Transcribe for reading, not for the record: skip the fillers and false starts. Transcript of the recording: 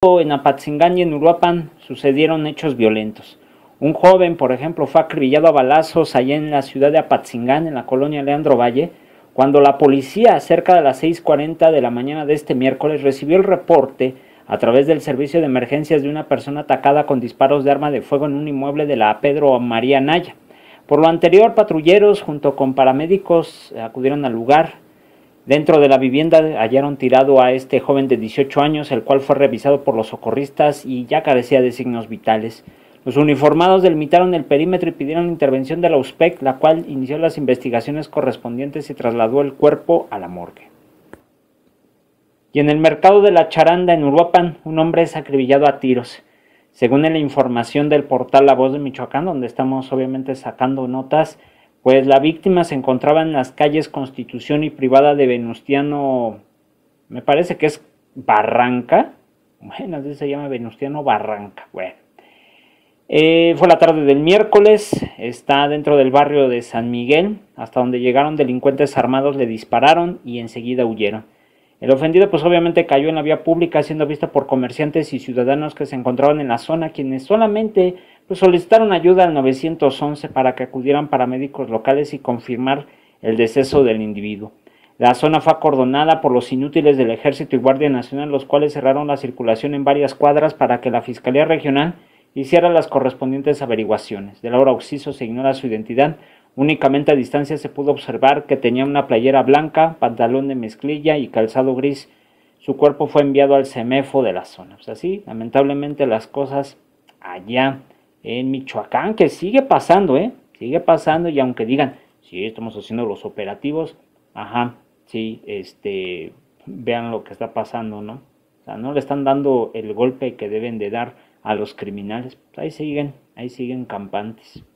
En Apatzingán y en Uruapan sucedieron hechos violentos. Un joven, por ejemplo, fue acribillado a balazos allá en la ciudad de Apatzingán, en la colonia Leandro Valle, cuando la policía, cerca de las 6:40 de la mañana de este miércoles, recibió el reporte a través del servicio de emergencias de una persona atacada con disparos de arma de fuego en un inmueble de la Pedro María Naya. Por lo anterior, patrulleros junto con paramédicos acudieron al lugar. Dentro de la vivienda hallaron tirado a este joven de 18 años, el cual fue revisado por los socorristas y ya carecía de signos vitales. Los uniformados delimitaron el perímetro y pidieron la intervención de la USPEC, la cual inició las investigaciones correspondientes y trasladó el cuerpo a la morgue. Y en el mercado de la Charanda, en Uruapan, un hombre es acribillado a tiros. Según la información del portal La Voz de Michoacán, donde estamos obviamente sacando notas, pues la víctima se encontraba en las calles Constitución y Privada de Venustiano, me parece que es Barranca, bueno, así se llama Venustiano Barranca, bueno. Fue la tarde del miércoles, está dentro del barrio de San Miguel, hasta donde llegaron delincuentes armados, le dispararon y enseguida huyeron. El ofendido pues obviamente cayó en la vía pública, siendo visto por comerciantes y ciudadanos que se encontraban en la zona, quienes solamente pues solicitaron ayuda al 911 para que acudieran paramédicos locales y confirmar el deceso del individuo. La zona fue acordonada por los inútiles del Ejército y Guardia Nacional, los cuales cerraron la circulación en varias cuadras para que la Fiscalía Regional hiciera las correspondientes averiguaciones. Del ahora occiso se ignora su identidad. Únicamente a distancia se pudo observar que tenía una playera blanca, pantalón de mezclilla y calzado gris. Su cuerpo fue enviado al CEMEFO de la zona. Pues así, lamentablemente, las cosas allá en Michoacán, que sigue pasando, sigue pasando, y aunque digan, sí, estamos haciendo los operativos, ajá, sí, vean lo que está pasando, ¿no? O sea, no le están dando el golpe que deben de dar a los criminales. Pues ahí siguen campantes.